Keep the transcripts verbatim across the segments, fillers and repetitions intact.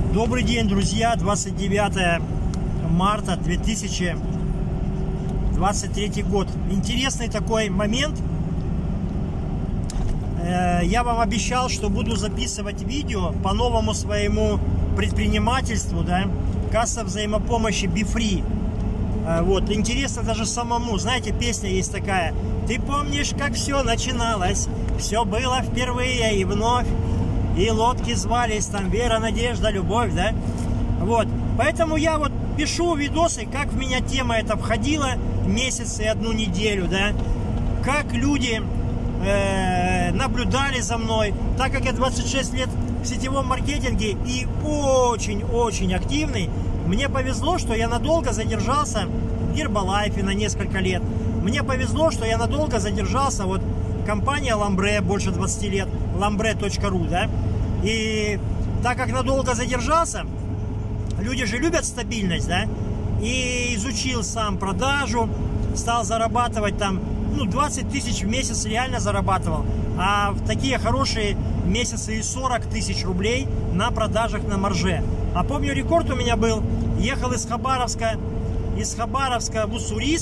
Добрый день, друзья! двадцать девятое марта две тысячи двадцать третий год. Интересный такой момент. Я вам обещал, что буду записывать видео по новому своему предпринимательству, да, касса взаимопомощи BeFree. Вот, интересно даже самому. Знаете, песня есть такая: ты помнишь, как все начиналось? Все было впервые и вновь. И лодки звались там Вера, Надежда, Любовь, да? Вот, поэтому я вот пишу видосы, как в меня тема эта входила месяц и одну неделю, да? Как люди э, наблюдали за мной, так как я двадцать шесть лет в сетевом маркетинге и очень-очень активный. Мне повезло, что я надолго задержался в Гербалайфе на несколько лет. Мне повезло, что я надолго задержался, вот компания Ламбре, больше двадцати лет, ламбре точка ру, да. И так как надолго задержался, люди же любят стабильность, да. И изучил сам продажу, стал зарабатывать там, ну, двадцать тысяч в месяц реально зарабатывал. А в такие хорошие месяцы и сорок тысяч рублей на продажах на марже. А помню, рекорд у меня был, ехал из Хабаровска, из Хабаровска в Уссурийск,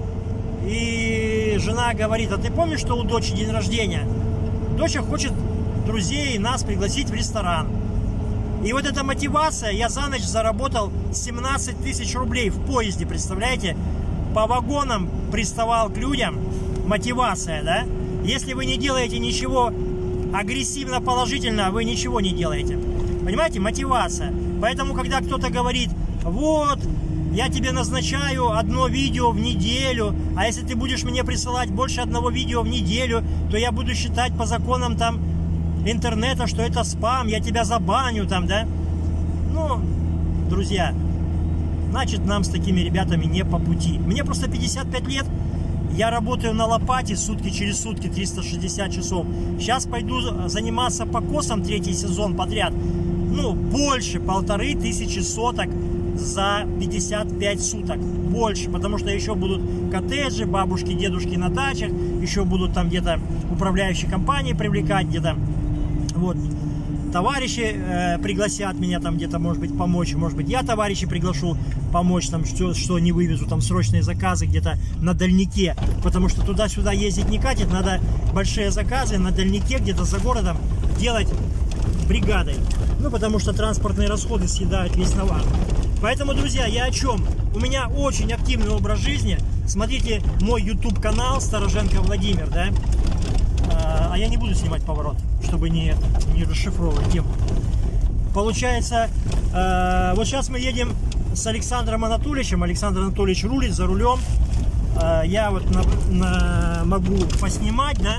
и жена говорит: а ты помнишь, что у дочери день рождения? Доча хочет друзей и нас пригласить в ресторан. И вот эта мотивация, я за ночь заработал семнадцать тысяч рублей в поезде, представляете? По вагонам приставал к людям. Мотивация, да? Если вы не делаете ничего агрессивно положительно, вы ничего не делаете. Понимаете? Мотивация. Поэтому, когда кто-то говорит: вот, я тебе назначаю одно видео в неделю, а если ты будешь мне присылать больше одного видео в неделю, то я буду считать по законам там интернета, что это спам, я тебя забаню там, да? Ну, друзья, значит, нам с такими ребятами не по пути. Мне просто пятьдесят пять лет, я работаю на лопате сутки через сутки, триста шестьдесят часов. Сейчас пойду заниматься покосом третий сезон подряд. Ну, больше полторы тысячи соток за пятьдесят пять суток. Больше, потому что еще будут коттеджи, бабушки, дедушки на дачах, еще будут там где-то управляющие компании привлекать, где-то вот товарищи э, пригласят меня там где-то, может быть, помочь, может быть, я товарищи приглашу помочь, там, что, что не вывезу, там, срочные заказы где-то на дальнике, потому что туда-сюда ездить не катит, надо большие заказы на дальнике, где-то за городом делать бригадой, ну, потому что транспортные расходы съедают весь навар. Поэтому, друзья, я о чем? У меня очень активный образ жизни. Смотрите мой YouTube канал Староженко Владимир, да? А, а я не буду снимать поворот, чтобы не, не расшифровывать тему. Получается, э, вот сейчас мы едем с Александром Анатольевичем. Александр Анатольевич рулит за рулем. Э, я вот на, на, могу поснимать, да?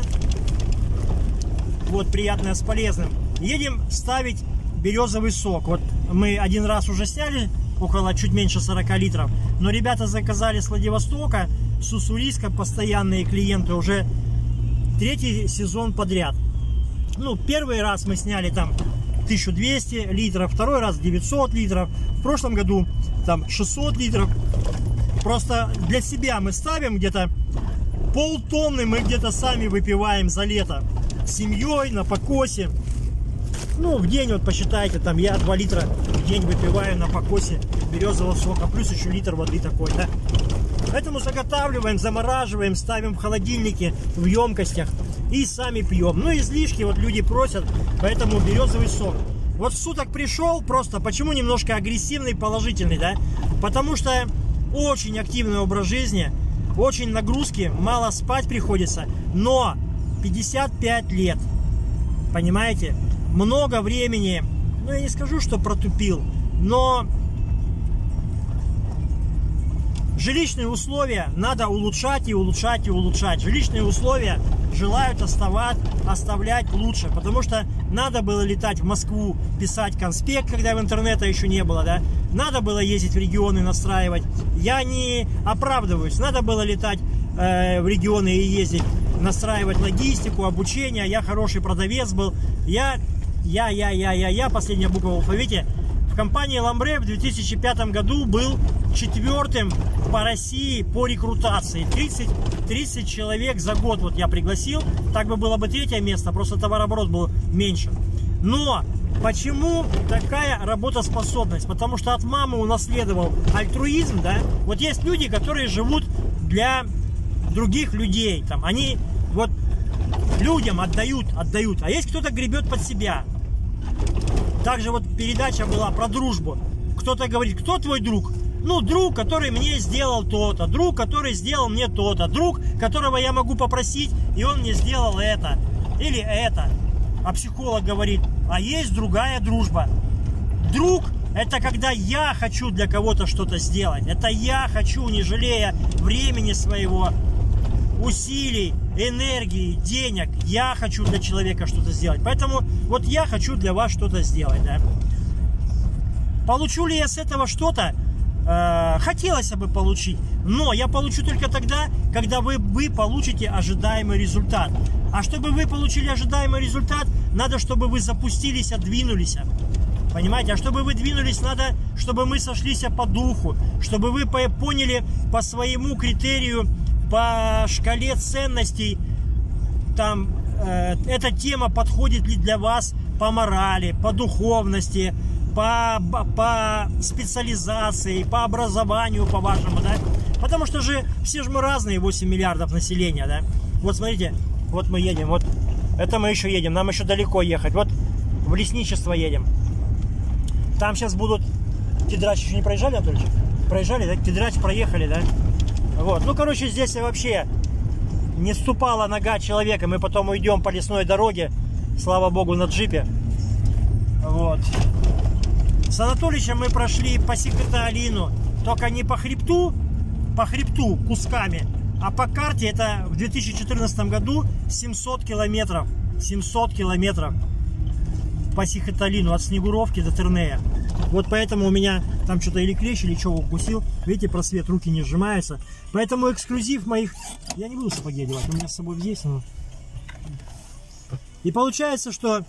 Вот, приятное с полезным. Едем ставить березовый сок. Вот мы один раз уже сняли около чуть меньше сорока литров, но ребята заказали с Владивостока, с Уссурийска, постоянные клиенты, уже третий сезон подряд. Ну, первый раз мы сняли там тысячу двести литров, второй раз девятьсот литров, в прошлом году там шестьсот литров. Просто для себя мы ставим где-то полтонны, мы где-то сами выпиваем за лето с семьей на покосе. Ну, в день, вот посчитайте, там я два литра в день выпиваю на покосе березового сока, плюс еще литр воды такой, да. Поэтому заготавливаем, замораживаем, ставим в холодильнике, в емкостях и сами пьем. Ну, излишки вот люди просят, поэтому березовый сок. Вот в суток пришел, просто почему немножко агрессивный, положительный, да? Потому что очень активный образ жизни, очень нагрузки, мало спать приходится, но пятьдесят пять лет, понимаете? Много времени, ну, я не скажу, что протупил, но жилищные условия надо улучшать и улучшать и улучшать. Жилищные условия желают оставать, оставлять лучше, потому что надо было летать в Москву, писать конспект, когда в интернета еще не было, да? Надо было ездить в регионы, настраивать. Я не оправдываюсь, надо было летать э, в регионы и ездить, настраивать логистику, обучение. Я хороший продавец был. Я, я, я, я, я, я, последняя буква в алфавите. В компании Ламбре в две тысячи пятом году был четвертым по России по рекрутации. тридцать, тридцать человек за год вот я пригласил. Так бы было бы третье место, просто товарооборот был меньше. Но Почему такая работоспособность? Потому что от мамы унаследовал альтруизм, да? Вот есть люди, которые живут для других людей, там, они вот людям отдают, отдают, а есть кто-то гребет под себя. Также вот передача была про дружбу. Кто-то говорит, кто твой друг? Ну, друг, который мне сделал то-то, друг, который сделал мне то-то, друг, которого я могу попросить, и он мне сделал это, или это. А психолог говорит, а есть другая дружба. Друг – это когда я хочу для кого-то что-то сделать. Это я хочу, не жалея времени своего, усилий, энергии, денег. Я хочу для человека что-то сделать. Поэтому вот я хочу для вас что-то сделать. Да? Получу ли я с этого что-то? Э, хотелось бы получить. Но я получу только тогда, когда вы, вы получите ожидаемый результат. А чтобы вы получили ожидаемый результат, надо, чтобы вы запустились, двинулись. Понимаете? А чтобы вы двинулись, надо, чтобы мы сошлись по духу, чтобы вы поняли по своему критерию, по шкале ценностей, там, э, эта тема подходит ли для вас по морали, по духовности, по, по специализации, по образованию, по вашему, да? Потому что же все же мы разные, восемь миллиардов населения, да? Вот смотрите, вот мы едем, вот это мы еще едем, нам еще далеко ехать, вот в лесничество едем. Там сейчас будут... Кедрач еще не проезжали, Анатольевич? Проезжали, да? Кедрач проехали, да? Вот, ну, короче, здесь вообще не ступала нога человека. Мы потом уйдем по лесной дороге, слава богу, на джипе. Вот. С Анатольевичем мы прошли по Сихотэ-Алину, только не по хребту, по хребту кусками, а по карте это в две тысячи четырнадцатом году семьсот километров. семьсот километров по Сихотэ-Алину от Снегуровки до Тернея. Вот поэтому у меня там что-то или клещ, или что укусил. Видите, просвет, руки не сжимаются. Поэтому эксклюзив моих... Я не буду сапоги одевать, у меня с собой есть. Но... И получается, что...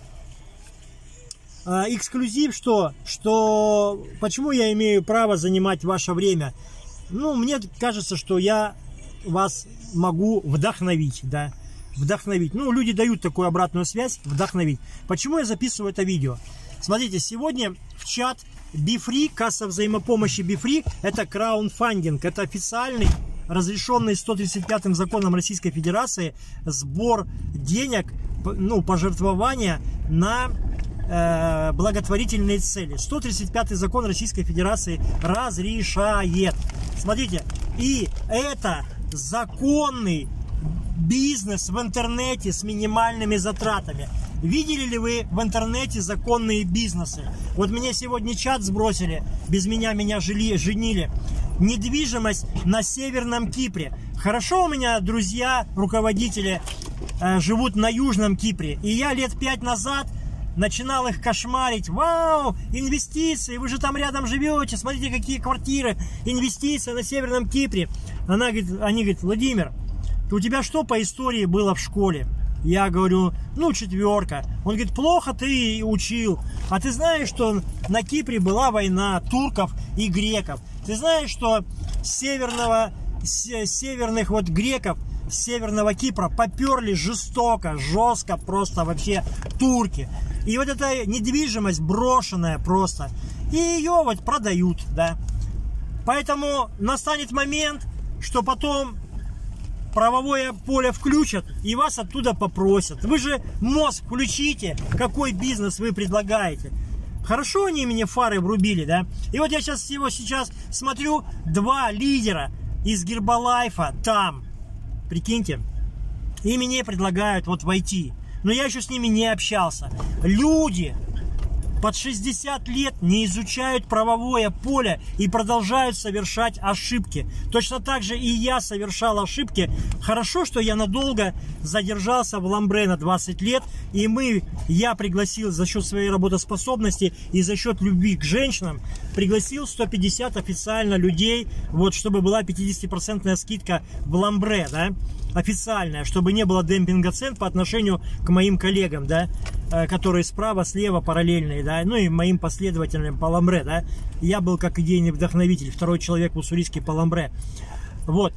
Э, эксклюзив, что... что... Почему я имею право занимать ваше время? Ну, мне кажется, что я вас могу вдохновить, да. Вдохновить. Ну, люди дают такую обратную связь, вдохновить. Почему я записываю это видео? Смотрите, сегодня в чат BeFree, касса взаимопомощи BeFree, это краундфандинг, это официальный, разрешенный сто тридцать пятым законом Российской Федерации сбор денег, ну, пожертвования на э, благотворительные цели. сто тридцать пятый закон Российской Федерации разрешает. Смотрите, и это законный бизнес в интернете с минимальными затратами. Видели ли вы в интернете законные бизнесы? Вот мне сегодня чат сбросили, без меня меня жили, женили. Недвижимость на Северном Кипре. Хорошо, у меня друзья, руководители э, живут на Южном Кипре. И я лет пять назад начинал их кошмарить. Вау, инвестиции, вы же там рядом живете, смотрите, какие квартиры, инвестиции на Северном Кипре. Она говорит, они говорят, Владимир, у тебя что по истории было в школе? Я говорю, ну, четверка. Он говорит, плохо ты учил. А ты знаешь, что на Кипре была война турков и греков? Ты знаешь, что с северного, с северных вот греков, с северного Кипра поперли жестоко, жестко просто вообще турки. И вот эта недвижимость брошенная просто. И ее вот продают, да. Поэтому настанет момент, что потом... правовое поле включат и вас оттуда попросят. Вы же мозг включите, какой бизнес вы предлагаете. Хорошо они мне фары врубили, да? И вот я сейчас всего сейчас смотрю, два лидера из Гербалайфа там, прикиньте, и мне предлагают вот войти. Но я еще с ними не общался. Люди под шестьдесят лет не изучают правовое поле и продолжают совершать ошибки. Точно так же и я совершал ошибки. Хорошо, что я надолго задержался в Ламбре на двадцать лет, и мы, я пригласил за счет своей работоспособности и за счет любви к женщинам, пригласил сто пятьдесят официально людей, вот, чтобы была пятидесятипроцентная скидка в Ламбре, да, официальная, чтобы не было демпинга цен по отношению к моим коллегам, да, которые справа, слева параллельные, да, ну и моим последователям по Ламбре, да. Я был как идейный вдохновитель, второй человек в Уссурийске по Ламбре. Вот.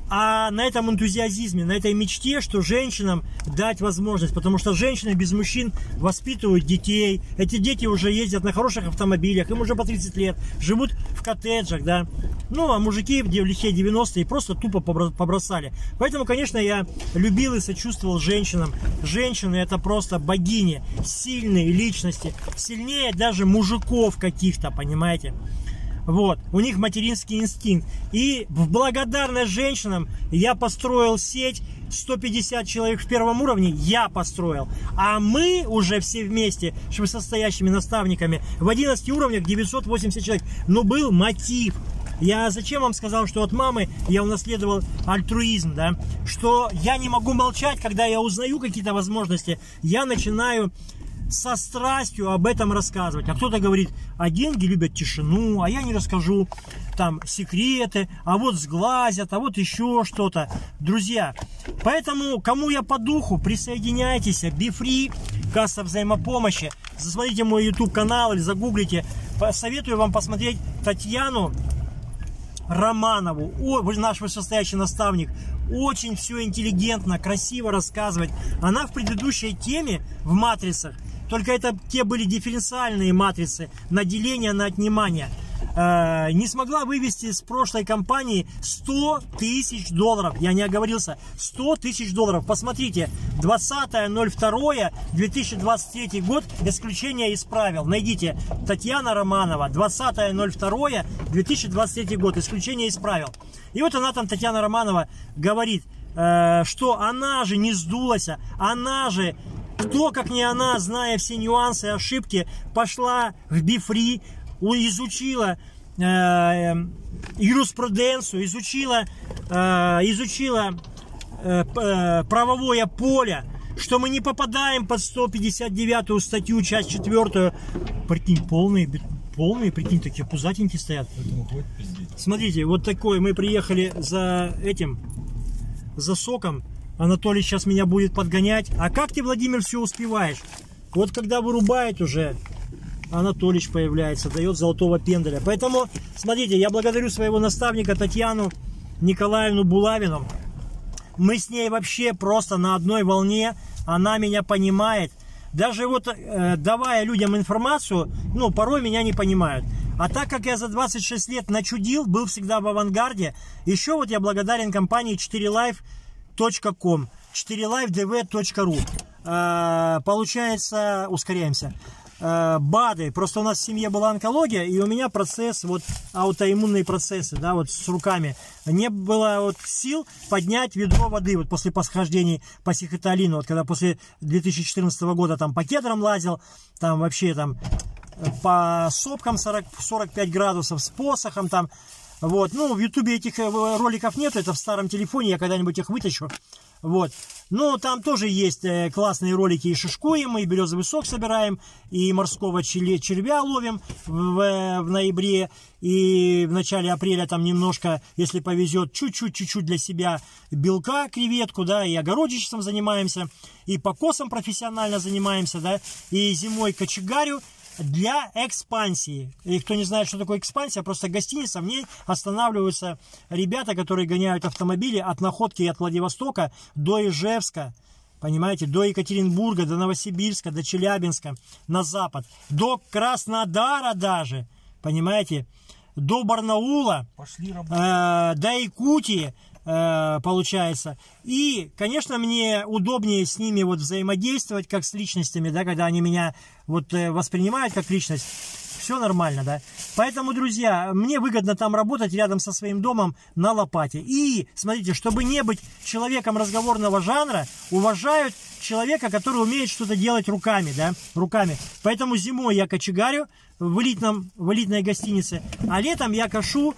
а на этом энтузиазме, на этой мечте, что женщинам дать возможность. Потому что женщины без мужчин воспитывают детей. Эти дети уже ездят на хороших автомобилях, им уже по тридцать лет, живут в коттеджах, да. Ну, а мужики в лихие девяностые просто тупо побросали. Поэтому, конечно, я любил и сочувствовал женщинам. Женщины — это просто богини, сильные личности, сильнее даже мужиков каких-то, понимаете. Вот, у них материнский инстинкт. И в благодарность женщинам я построил сеть сто пятьдесят человек в первом уровне, я построил. А мы уже все вместе, состоящими наставниками, в одиннадцати уровнях девятьсот восемьдесят человек. Но был мотив. Я зачем вам сказал, что от мамы я унаследовал альтруизм, да? Что я не могу молчать, когда я узнаю какие-то возможности. Я начинаю со страстью об этом рассказывать. А кто-то говорит, а деньги любят тишину, а я не расскажу там секреты, а вот сглазят, а вот еще что-то. Друзья, поэтому, кому я по духу, присоединяйтесь. BeFree, касса взаимопомощи. Засмотрите мой YouTube канал или загуглите. Советую вам посмотреть Татьяну Романову, о, наш вышестоящий наставник. Очень все интеллигентно, красиво рассказывает. Она в предыдущей теме, в матрицах, только это те были дифференциальные матрицы на деление, на отнимание, э, не смогла вывести с прошлой компании сто тысяч долларов. Я не оговорился. сто тысяч долларов. Посмотрите, двадцатое ноль второе две тысячи двадцать третий год, исключение из правил. Найдите Татьяна Романова, двадцатое ноль второе две тысячи двадцать третий год, исключение из правил. И вот она там, Татьяна Романова, говорит, э, что она же не сдулась, она же, кто как не она, зная все нюансы, ошибки, пошла в BeFree, изучила э, юриспруденцию, изучила, э, изучила э, э, правовое поле, что мы не попадаем под сто пятьдесят девятую статью, часть четвёртую. Прикинь, полные, полные, прикинь, такие пузатенькие стоят. Смотрите, вот такой, мы приехали за этим, за соком. Анатолий сейчас меня будет подгонять. А как ты, Владимир, все успеваешь? Вот когда вырубает уже, Анатолич появляется, дает золотого пенделя. Поэтому, смотрите, я благодарю своего наставника Татьяну Николаевну Булавину. Мы с ней вообще просто на одной волне. Она меня понимает. Даже вот э, давая людям информацию, ну, порой меня не понимают. А так как я за двадцать шесть лет начудил, был всегда в авангарде, еще вот я благодарен компании четыре лайф точка ком, четыре лайф дэ вэ точка ру. Э, получается, ускоряемся. Э, БАДы. Просто у нас в семье была онкология, и у меня процесс, вот аутоиммунные процессы, да, вот с руками. Не было вот сил поднять ведро воды вот после посхождений по сихотолину. Вот когда после две тысячи четырнадцатого года там по кедрам лазил, там вообще там по сопкам сорок, сорок пять градусов, с посохом там. Вот, ну, в ютубе этих роликов нет, это в старом телефоне, я когда-нибудь их вытащу. Вот, но там тоже есть классные ролики, и шишкуем, и березовый сок собираем, и морского червя ловим в, в ноябре, и в начале апреля там немножко, если повезет, чуть-чуть-чуть для себя белка, креветку, да, и огородничеством занимаемся, и покосом профессионально занимаемся, да, и зимой кочегарю для экспансии. И кто не знает, что такое экспансия, просто гостиница, в ней останавливаются ребята, которые гоняют автомобили от Находки и от Владивостока до Ижевска, понимаете, до Екатеринбурга, до Новосибирска, до Челябинска, на запад, до Краснодара даже, понимаете, до Барнаула, Пошли э, до Якутии, э, получается. И, конечно, мне удобнее с ними вот взаимодействовать, как с личностями, да, когда они меня вот э, воспринимают как личность. Все нормально, да. Поэтому, друзья, мне выгодно там работать рядом со своим домом на лопате. И, смотрите, чтобы не быть человеком разговорного жанра, уважают человека, который умеет что-то делать руками, да, руками. Поэтому зимой я кочегарю в, элитном, в элитной гостинице, а летом я кашу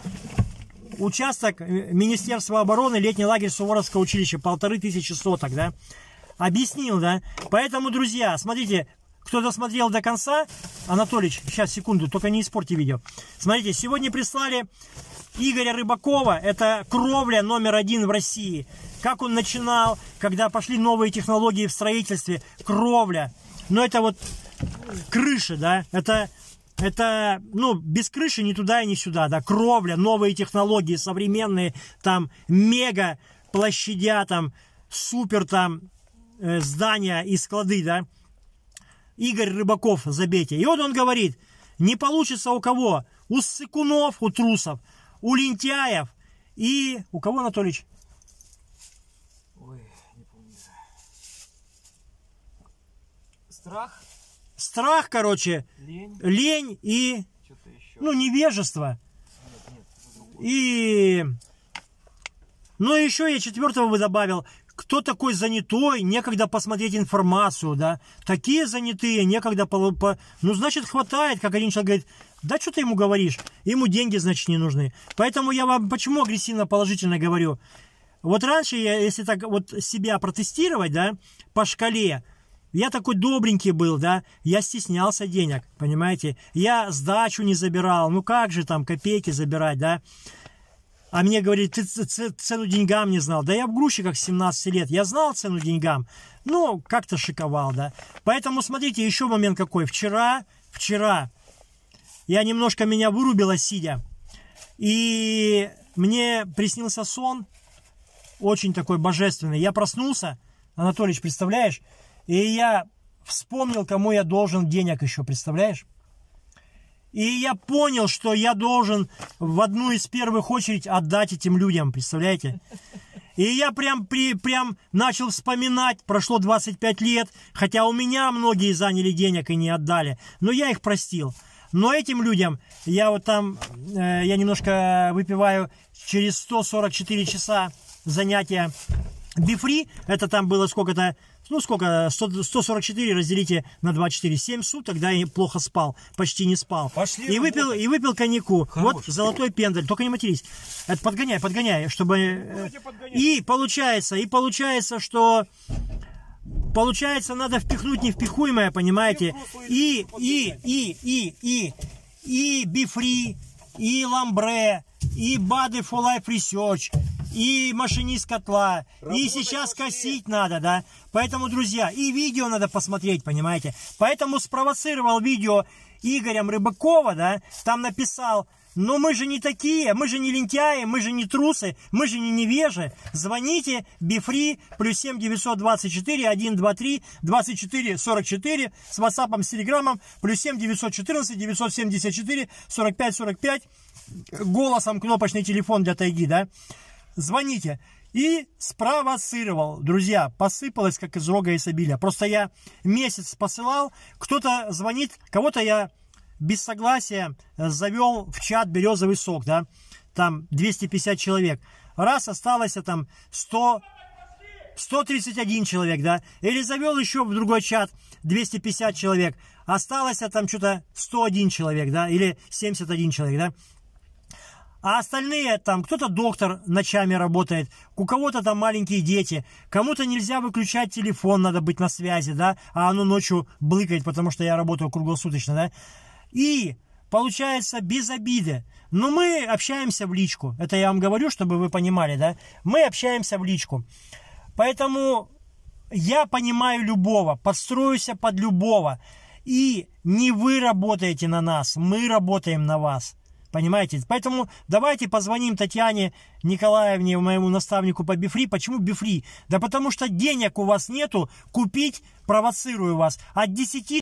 участок Министерства обороны, летний лагерь Суворовского училища, полторы тысячи соток, да. Объяснил, да. Поэтому, друзья, смотрите, кто досмотрел до конца, Анатолич, сейчас, секунду, только не испорти видео. Смотрите, сегодня прислали Игоря Рыбакова, это кровля номер один в России. Как он начинал, когда пошли новые технологии в строительстве, кровля. Но это вот крыши, да, это Это, ну, без крыши ни туда и ни сюда, да, кровля, новые технологии, современные, там, мега площадя, там, супер, там, э, здания и склады, да. Игорь Рыбаков, забейте. И вот он говорит, не получится у кого? У ссыкунов, у трусов, у лентяев и... У кого, Анатольевич? Ой, не помню. Страх? Страх, короче, лень, лень и, еще. ну, невежество. Нет, нет, и, ну, еще я четвертого бы добавил, кто такой занятой, некогда посмотреть информацию, да. Такие занятые, некогда, по, по, ну, значит, хватает, как один человек говорит, да что ты ему говоришь, ему деньги, значит, не нужны. Поэтому я вам, почему агрессивно положительно говорю? Вот раньше, я, если так вот себя протестировать, да, по шкале, я такой добренький был, да, я стеснялся денег, понимаете, я сдачу не забирал, ну как же там копейки забирать, да, а мне говорит, ты цену деньгам не знал, да я в грузчиках с семнадцати лет, я знал цену деньгам, ну как-то шиковал, да, поэтому смотрите, еще момент какой, вчера, вчера, я немножко меня вырубила сидя, и мне приснился сон, очень такой божественный, я проснулся, Анатольевич, представляешь? И я вспомнил, кому я должен денег еще, представляешь? И я понял, что я должен в одну из первых очередь отдать этим людям, представляете? И я прям, при, прям начал вспоминать, прошло двадцать пять лет, хотя у меня многие заняли денег и не отдали, но я их простил. Но этим людям, я вот там, э, я немножко выпиваю через сто сорок четыре часа занятия Бифри, это там было сколько-то, ну сколько, сто сорок четыре разделите на двадцать четыре, семь суток, да, я плохо спал, почти не спал. Пошли и выпил, и выпил коньяку. Хорош. Вот золотой пендель, только не матерись. Это подгоняй, подгоняй, чтобы... И получается, и получается, что... Получается, надо впихнуть невпихуемое, понимаете? И, и, и, и, и, и Бифри, и Ламбре, и Бады for Life Research, и машинист котла, работать и сейчас быстрее. Косить надо, да. Поэтому, друзья, и видео надо посмотреть, понимаете. Поэтому спровоцировал видео Игорем Рыбакова, да, там написал, ну мы же не такие, мы же не лентяи, мы же не трусы, мы же не невежи. Звоните Бифри плюс семь девятьсот двадцать четыре сто двадцать три двадцать четыре сорок четыре с ватсапом, с телеграммом плюс семь девятьсот четырнадцать девятьсот семьдесят четыре сорок пять сорок пять, голосом кнопочный телефон для тайги, да. Звоните. И спровоцировал, друзья, посыпалось как из рога изобилия. Просто я месяц посылал, кто-то звонит, кого-то я без согласия завел в чат «Березовый сок», да, там двести пятьдесят человек. Раз осталось там сто, сто тридцать один человек, да, или завел еще в другой чат двести пятьдесят человек, осталось там что-то сто один человек, да, или семьдесят один человек, да. А остальные там, кто-то доктор ночами работает, у кого-то там маленькие дети, кому-то нельзя выключать телефон, надо быть на связи, да, а оно ночью блыкает, потому что я работаю круглосуточно, да. И получается без обиды. Но мы общаемся в личку, это я вам говорю, чтобы вы понимали, да, мы общаемся в личку. Поэтому я понимаю любого, подстроюсь под любого. И не вы работаете на нас, мы работаем на вас. Понимаете? Поэтому давайте позвоним Татьяне Николаевне, моему наставнику по Бифри. Почему Бифри? Да потому что денег у вас нету купить, провоцирую вас, от десяти